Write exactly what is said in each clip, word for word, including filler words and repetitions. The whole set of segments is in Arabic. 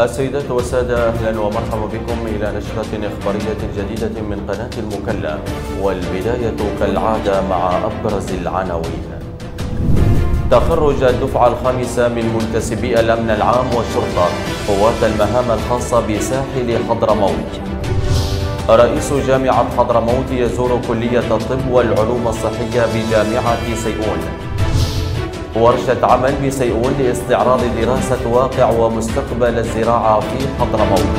السيدات والسادة، أهلا ومرحبا بكم إلى نشرة إخبارية جديدة من قناة المكلا، والبداية كالعادة مع أبرز العناوين. تخرج الدفعة الخامسة من منتسبي الأمن العام والشرطة قوات المهام الخاصة بساحل حضرموت. رئيس جامعة حضرموت يزور كلية الطب والعلوم الصحية بجامعة سيئون. ورشة عمل بسيئون لاستعراض دراسة واقع ومستقبل الزراعة في حضرموت.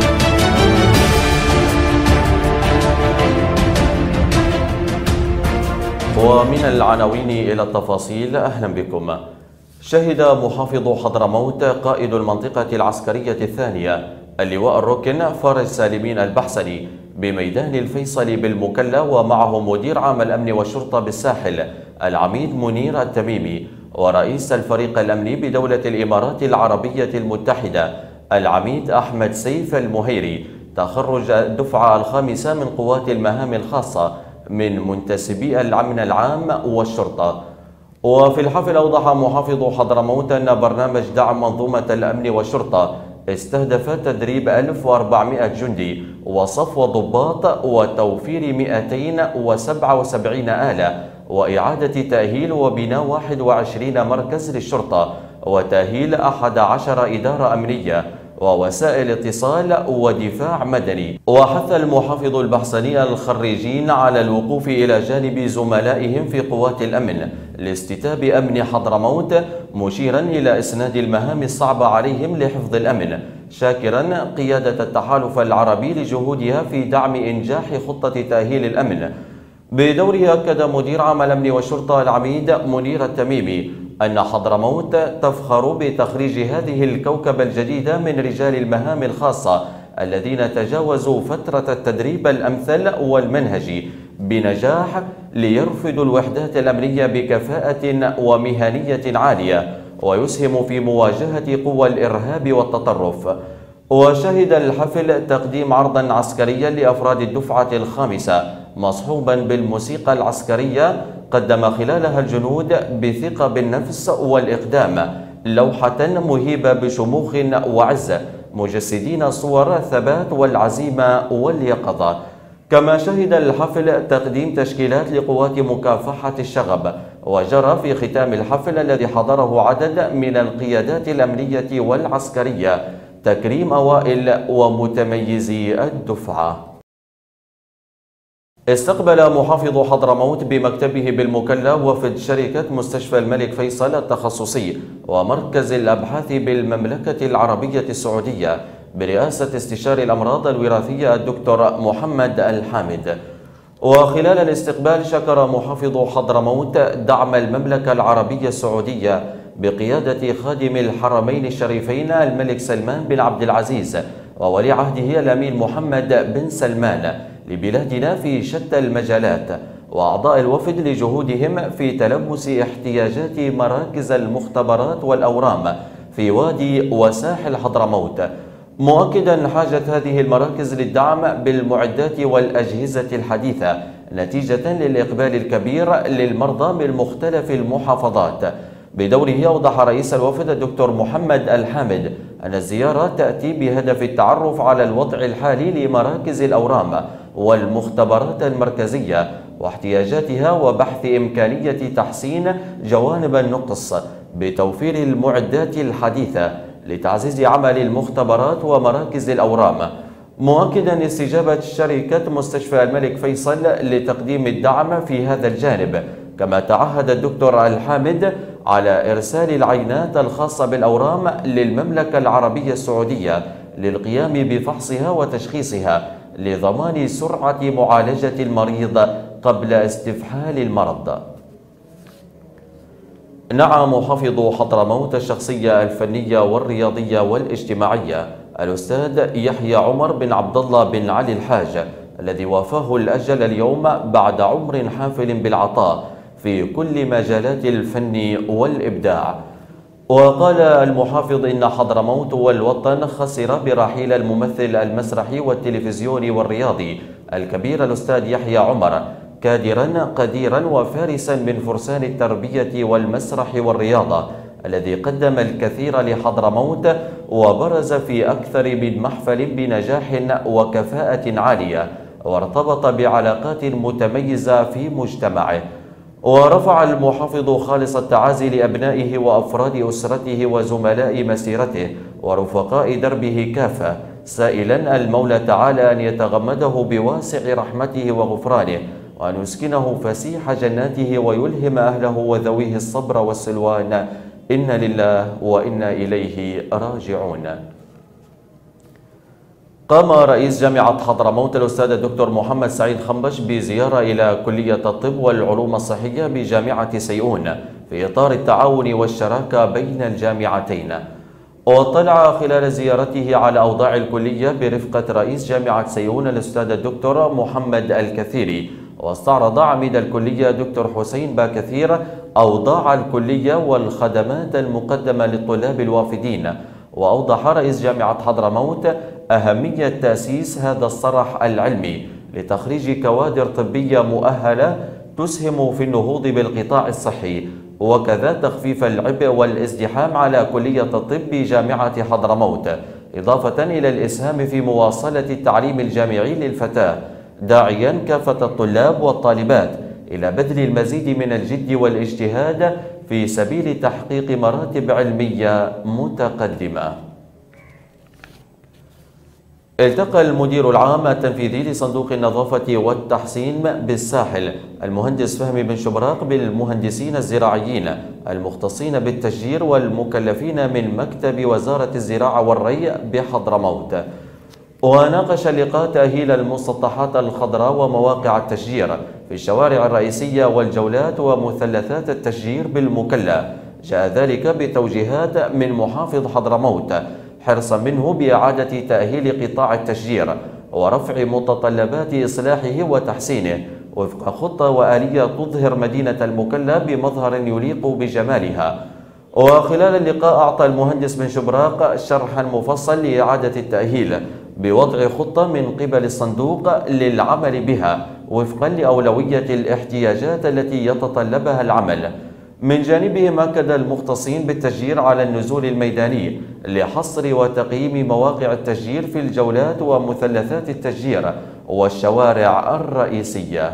ومن العناوين إلى التفاصيل، أهلا بكم. شهد محافظ حضرموت قائد المنطقة العسكرية الثانية اللواء الركن فارس سالمين البحسني بميدان الفيصل بالمكلا، ومعه مدير عام الأمن والشرطة بالساحل العميد منير التميمي، ورئيس الفريق الأمني بدولة الإمارات العربية المتحدة العميد أحمد سيف المهيري. تخرج الدفعة الخامسة من قوات المهام الخاصة من منتسبي الأمن العام والشرطة. وفي الحفل أوضح محافظ حضرموت أن برنامج دعم منظومة الأمن والشرطة استهدف تدريب ألف وأربعمائة جندي وصفو ضباط وتوفير مئتين وسبعة وسبعين آلة وإعادة تأهيل وبناء واحد وعشرين مركز للشرطة وتأهيل أحد عشر إدارة أمنية ووسائل اتصال ودفاع مدني. وحث المحافظ البحسني الخريجين على الوقوف إلى جانب زملائهم في قوات الأمن لاستتاب أمن حضرموت، مشيرا إلى إسناد المهام الصعبة عليهم لحفظ الأمن، شاكرا قيادة التحالف العربي لجهودها في دعم إنجاح خطة تأهيل الأمن. بدوره أكد مدير عام الأمن والشرطة العميد منير التميمي أن حضرموت تفخر بتخريج هذه الكوكبة الجديدة من رجال المهام الخاصة الذين تجاوزوا فترة التدريب الأمثل والمنهجي بنجاح ليرفدوا الوحدات الأمنية بكفاءة ومهنية عالية ويسهم في مواجهة قوى الإرهاب والتطرف. وشهد الحفل تقديم عرضا عسكريا لأفراد الدفعة الخامسة مصحوبا بالموسيقى العسكرية قدم خلالها الجنود بثقة بالنفس والإقدام لوحة مهيبة بشموخ وعز، مجسدين صور الثبات والعزيمة واليقظة. كما شهد الحفل تقديم تشكيلات لقوات مكافحة الشغب. وجرى في ختام الحفل الذي حضره عدد من القيادات الأمنية والعسكرية تكريم أوائل ومتميزي الدفعة. استقبل محافظ حضرموت بمكتبه بالمكلا وفد شركة مستشفى الملك فيصل التخصصي ومركز الأبحاث بالمملكة العربية السعودية برئاسة استشاري الأمراض الوراثية الدكتور محمد الحامد. وخلال الاستقبال شكر محافظ حضرموت دعم المملكة العربية السعودية بقيادة خادم الحرمين الشريفين الملك سلمان بن عبد العزيز وولي عهده الأمير محمد بن سلمان لبلادنا في شتى المجالات، وأعضاء الوفد لجهودهم في تلمس احتياجات مراكز المختبرات والأورام في وادي وساحل حضرموت، مؤكدا حاجة هذه المراكز للدعم بالمعدات والأجهزة الحديثة نتيجة للإقبال الكبير للمرضى من مختلف المحافظات. بدوره أوضح رئيس الوفد الدكتور محمد الحامد أن الزيارة تأتي بهدف التعرف على الوضع الحالي لمراكز الأورام والمختبرات المركزية واحتياجاتها وبحث إمكانية تحسين جوانب النقص بتوفير المعدات الحديثة لتعزيز عمل المختبرات ومراكز الأورام، مؤكدا استجابة شركة مستشفى الملك فيصل لتقديم الدعم في هذا الجانب. كما تعهد الدكتور الحامد على إرسال العينات الخاصة بالأورام للمملكة العربية السعودية للقيام بفحصها وتشخيصها لضمان سرعة معالجة المريض قبل استفحال المرض. نعى محافظ حضرموت الشخصية الفنية والرياضية والاجتماعية الأستاذ يحيى عمر بن عبد الله بن علي الحاج الذي وافاه الأجل اليوم بعد عمر حافل بالعطاء في كل مجالات الفن والإبداع. وقال المحافظ إن حضرموت والوطن خسر برحيل الممثل المسرحي والتلفزيوني والرياضي الكبير الأستاذ يحيى عمر، كادرا قديرا وفارسا من فرسان التربية والمسرح والرياضة الذي قدم الكثير لحضرموت وبرز في أكثر من محفل بنجاح وكفاءة عالية، وارتبط بعلاقات متميزة في مجتمعه. ورفع المحافظ خالص التعازي لأبنائه وأفراد أسرته وزملاء مسيرته ورفقاء دربه كافة، سائلا المولى تعالى أن يتغمده بواسع رحمته وغفرانه، وأن يسكنه فسيح جناته ويلهم أهله وذويه الصبر والسلوان. إنا لله وإنا إليه راجعون. قام رئيس جامعة حضرموت الأستاذ الدكتور محمد سعيد خنبش بزيارة إلى كلية الطب والعلوم الصحية بجامعة سيئون في إطار التعاون والشراكة بين الجامعتين. واطلع خلال زيارته على أوضاع الكلية برفقة رئيس جامعة سيئون الأستاذ الدكتور محمد الكثيري، واستعرض عميد الكلية دكتور حسين باكثير أوضاع الكلية والخدمات المقدمة للطلاب الوافدين. وأوضح رئيس جامعة حضرموت أهمية تأسيس هذا الصرح العلمي لتخريج كوادر طبية مؤهلة تسهم في النهوض بالقطاع الصحي، وكذا تخفيف العبء والازدحام على كلية الطب بجامعة حضرموت، إضافة إلى الإسهام في مواصلة التعليم الجامعي للفتاة، داعيا كافة الطلاب والطالبات إلى بذل المزيد من الجد والاجتهاد في سبيل تحقيق مراتب علمية متقدمة. التقى المدير العام التنفيذي لصندوق النظافة والتحسين بالساحل المهندس فهمي بن شبراق بالمهندسين الزراعيين المختصين بالتشجير والمكلفين من مكتب وزارة الزراعة والري بحضرموت. وناقش اللقاء تأهيل المسطحات الخضراء ومواقع التشجير في الشوارع الرئيسية والجولات ومثلثات التشجير بالمكلا. جاء ذلك بتوجيهات من محافظ حضرموت حرصا منه بإعادة تأهيل قطاع التشجير ورفع متطلبات إصلاحه وتحسينه وفق خطة وآلية تظهر مدينة المكلا بمظهر يليق بجمالها. وخلال اللقاء أعطى المهندس بن شبراق شرحا مفصل لإعادة التأهيل بوضع خطة من قبل الصندوق للعمل بها وفقا لأولوية الاحتياجات التي يتطلبها العمل. من جانبهم أكد المختصين بالتشجير على النزول الميداني لحصر وتقييم مواقع التشجير في الجولات ومثلثات التشجير والشوارع الرئيسية.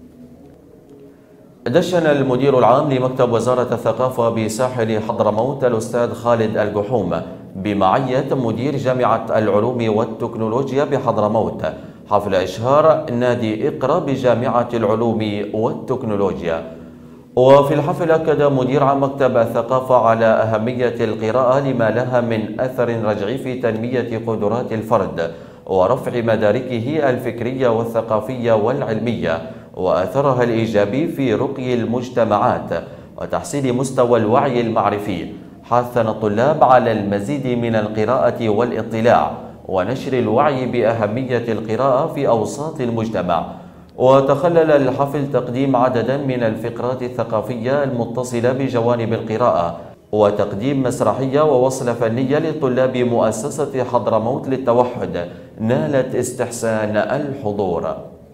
دشن المدير العام لمكتب وزارة الثقافة بساحل حضرموت الأستاذ خالد الجحوم بمعية مدير جامعة العلوم والتكنولوجيا بحضرموت حفل إشهار نادي إقرأ بجامعة العلوم والتكنولوجيا. وفي الحفل أكد مدير عام مكتب الثقافة على أهمية القراءة لما لها من أثر رجعي في تنمية قدرات الفرد ورفع مداركه الفكرية والثقافية والعلمية وأثرها الإيجابي في رقي المجتمعات وتحسين مستوى الوعي المعرفي، حث الطلاب على المزيد من القراءة والاطلاع ونشر الوعي بأهمية القراءة في أوساط المجتمع. وتخلل الحفل تقديم عددا من الفقرات الثقافية المتصلة بجوانب القراءة وتقديم مسرحية ووصلة فنية لطلاب مؤسسة حضرموت للتوحد نالت استحسان الحضور.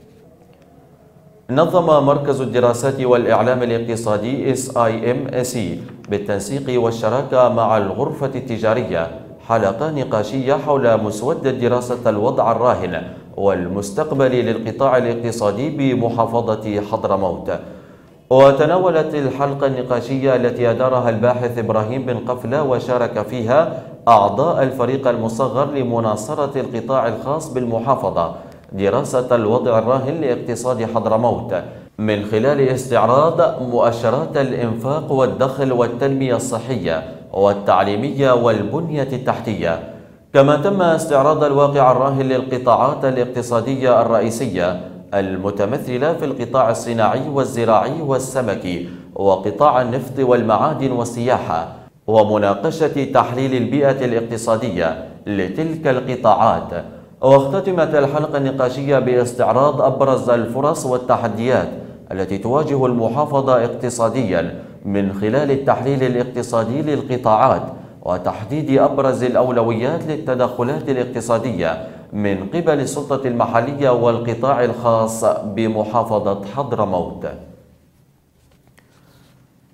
نظم مركز الدراسات والإعلام الاقتصادي إس آي إم سي بالتنسيق والشراكة مع الغرفة التجارية حلقة نقاشية حول مسودة دراسة الوضع الراهن والمستقبل للقطاع الاقتصادي بمحافظة حضرموت. وتناولت الحلقة النقاشية التي أدارها الباحث إبراهيم بن قفلة وشارك فيها أعضاء الفريق المصغر لمناصرة القطاع الخاص بالمحافظة دراسة الوضع الراهن لاقتصاد حضرموت من خلال استعراض مؤشرات الإنفاق والدخل والتنمية الصحية والتعليمية والبنية التحتية. كما تم استعراض الواقع الراهن للقطاعات الاقتصادية الرئيسية المتمثلة في القطاع الصناعي والزراعي والسمكي وقطاع النفط والمعادن والسياحة ومناقشة تحليل البيئة الاقتصادية لتلك القطاعات. واختتمت الحلقة النقاشية باستعراض أبرز الفرص والتحديات التي تواجه المحافظة اقتصاديا من خلال التحليل الاقتصادي للقطاعات وتحديد أبرز الأولويات للتدخلات الاقتصادية من قبل السلطة المحلية والقطاع الخاص بمحافظة حضرموت.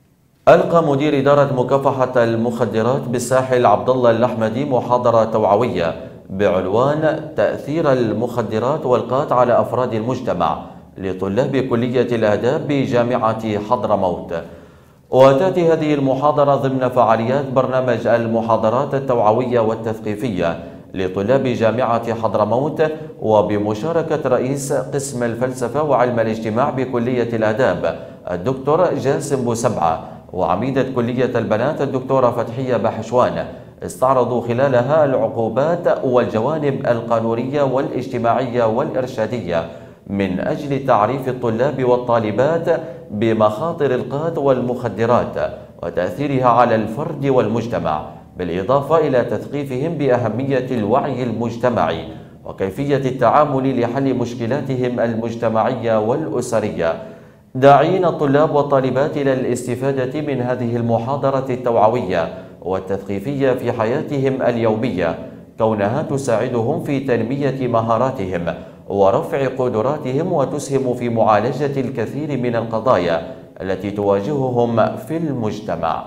ألقى مدير إدارة مكافحة المخدرات بالساحل عبد الله الأحمدي محاضرة توعوية بعنوان تأثير المخدرات والقات على أفراد المجتمع لطلاب كلية الآداب بجامعة حضرموت. وتأتي هذه المحاضرة ضمن فعاليات برنامج المحاضرات التوعوية والتثقيفية لطلاب جامعة حضرموت وبمشاركة رئيس قسم الفلسفة وعلم الاجتماع بكلية الآداب الدكتور جاسم بوسبعة وعميدة كلية البنات الدكتورة فتحية بحشوان. استعرضوا خلالها العقوبات والجوانب القانونية والاجتماعية والإرشادية من أجل تعريف الطلاب والطالبات بمخاطر القات والمخدرات وتأثيرها على الفرد والمجتمع، بالإضافة إلى تثقيفهم بأهمية الوعي المجتمعي وكيفية التعامل لحل مشكلاتهم المجتمعية والأسرية، داعين الطلاب والطالبات إلى الاستفادة من هذه المحاضرة التوعوية والتثقيفية في حياتهم اليومية، كونها تساعدهم في تنمية مهاراتهم ورفع قدراتهم وتسهم في معالجة الكثير من القضايا التي تواجههم في المجتمع.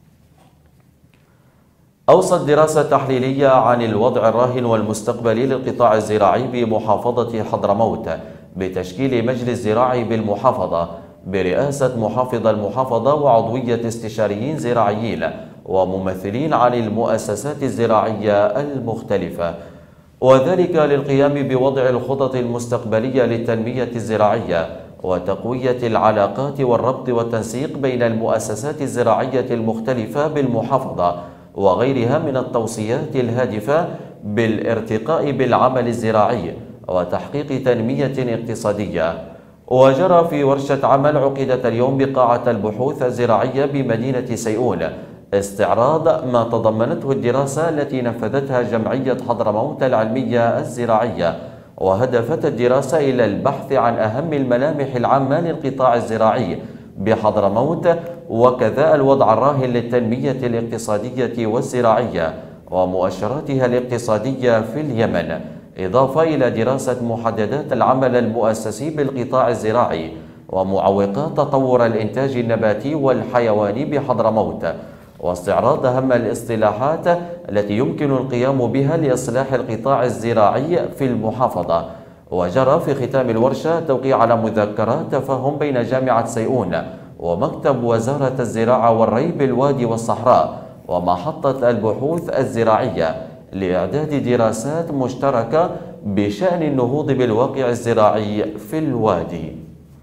أوصت دراسة تحليلية عن الوضع الراهن والمستقبلي للقطاع الزراعي بمحافظة حضرموت بتشكيل مجلس زراعي بالمحافظة برئاسة محافظ المحافظة وعضوية استشاريين زراعيين وممثلين عن المؤسسات الزراعية المختلفة، وذلك للقيام بوضع الخطط المستقبلية للتنمية الزراعية وتقوية العلاقات والربط والتنسيق بين المؤسسات الزراعية المختلفة بالمحافظة وغيرها من التوصيات الهادفة بالارتقاء بالعمل الزراعي وتحقيق تنمية اقتصادية. وجرى في ورشة عمل عقدت اليوم بقاعة البحوث الزراعية بمدينة سيئون استعراض ما تضمنته الدراسة التي نفذتها جمعية حضرموت العلمية الزراعية، وهدفت الدراسة إلى البحث عن أهم الملامح العامة للقطاع الزراعي بحضرموت وكذا الوضع الراهن للتنمية الاقتصادية والزراعية ومؤشراتها الاقتصادية في اليمن، إضافة إلى دراسة محددات العمل المؤسسي بالقطاع الزراعي ومعوقات تطور الإنتاج النباتي والحيواني بحضرموت، واستعراض أهم الاصطلاحات التي يمكن القيام بها لإصلاح القطاع الزراعي في المحافظة. وجرى في ختام الورشة التوقيع على مذكرات تفاهم بين جامعة سيئون ومكتب وزارة الزراعة والري بالوادي والصحراء ومحطة البحوث الزراعية لإعداد دراسات مشتركة بشأن النهوض بالواقع الزراعي في الوادي.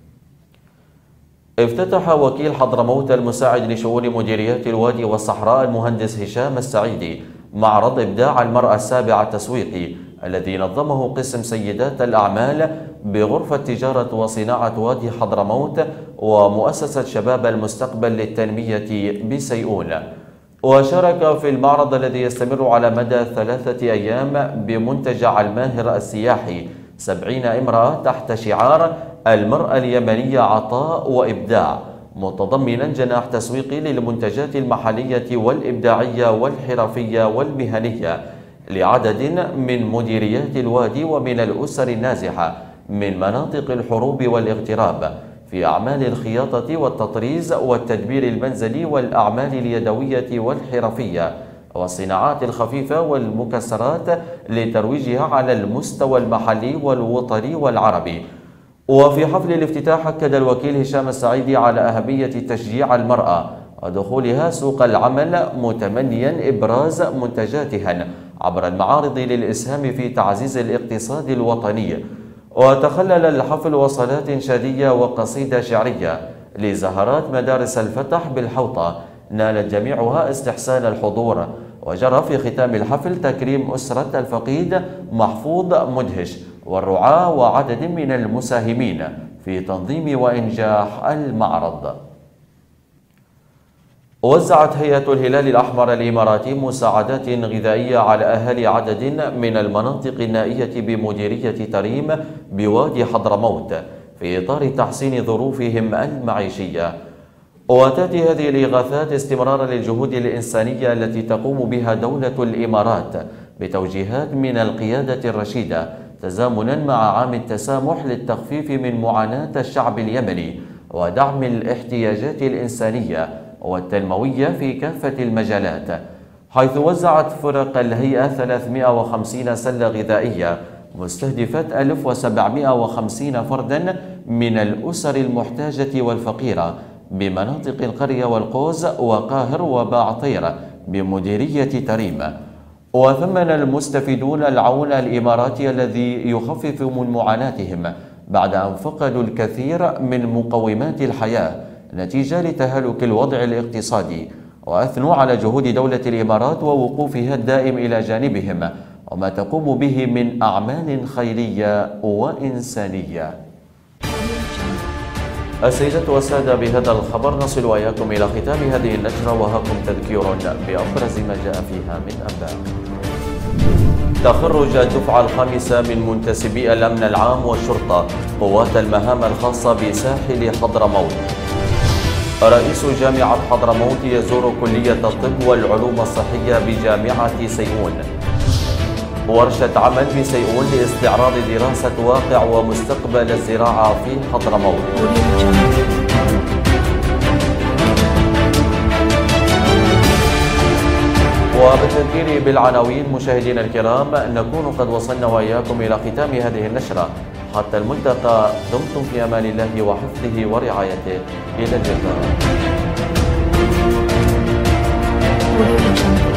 افتتح وكيل حضرموت المساعد لشؤون مديريات الوادي والصحراء المهندس هشام السعيدي معرض إبداع المرأة السابع التسويقي الذي نظمه قسم سيدات الأعمال بغرفة تجارة وصناعة وادي حضرموت ومؤسسة شباب المستقبل للتنمية بسيئون. وشارك في المعرض الذي يستمر على مدى ثلاثة أيام بمنتجع الماهر السياحي سبعين امرأة تحت شعار المرأة اليمنية عطاء وإبداع، متضمنا جناح تسويقي للمنتجات المحلية والإبداعية والحرفية والمهنية لعدد من مديريات الوادي ومن الأسر النازحة من مناطق الحروب والاغتراب في أعمال الخياطة والتطريز والتدبير المنزلي والأعمال اليدوية والحرفية والصناعات الخفيفة والمكسرات لترويجها على المستوى المحلي والوطني والعربي. وفي حفل الافتتاح أكد الوكيل هشام السعيدي على أهمية تشجيع المرأة ودخولها سوق العمل متمنيا إبراز منتجاتها عبر المعارض للإسهام في تعزيز الاقتصاد الوطني. وتخلل الحفل وصلات شادية وقصيدة شعرية لزهرات مدارس الفتح بالحوطة نالت جميعها استحسان الحضور. وجرى في ختام الحفل تكريم أسرة الفقيد محفوظ مدهش والرعاة وعدد من المساهمين في تنظيم وإنجاح المعرض. وزعت هيئة الهلال الأحمر الإماراتي مساعدات غذائية على أهالي عدد من المناطق النائية بمديرية تريم بوادي حضرموت في إطار تحسين ظروفهم المعيشية. وتأتي هذه الإغاثات استمرارا للجهود الإنسانية التي تقوم بها دولة الإمارات بتوجيهات من القيادة الرشيدة تزامنا مع عام التسامح للتخفيف من معاناة الشعب اليمني ودعم الاحتياجات الإنسانية والتنموية في كافة المجالات، حيث وزعت فرق الهيئة ثلاثمائة وخمسين سلة غذائية مستهدفة ألف وسبعمائة وخمسين فردا من الأسر المحتاجة والفقيرة بمناطق القرية والقوز وقاهر وباعطير بمديرية تريم. وثمن المستفيدون العون الإماراتي الذي يخفف من معاناتهم بعد أن فقدوا الكثير من مقومات الحياة نتيجة لتهالك الوضع الاقتصادي، وأثنوا على جهود دولة الإمارات ووقوفها الدائم إلى جانبهم وما تقوم به من أعمال خيرية وإنسانية. السيدات والسادة، بهذا الخبر نصل وإياكم إلى ختام هذه النشرة، وهاكم تذكير بأبرز ما جاء فيها من أنباء. تخرج الدفعة الخامسة من منتسبي الأمن العام والشرطة قوات المهام الخاصة بساحل حضرموت. رئيس جامعة حضرموت يزور كلية الطب والعلوم الصحية بجامعة سيئون. ورشة عمل بسيئون لاستعراض دراسة واقع ومستقبل الزراعة في حضرموت. وبالتذكير بالعناوين مشاهدينا الكرام، نكون قد وصلنا وإياكم إلى ختام هذه النشرة. حتى الملتقى، دمتم في أمان الله وحفظه ورعايته. إلى اللقاء.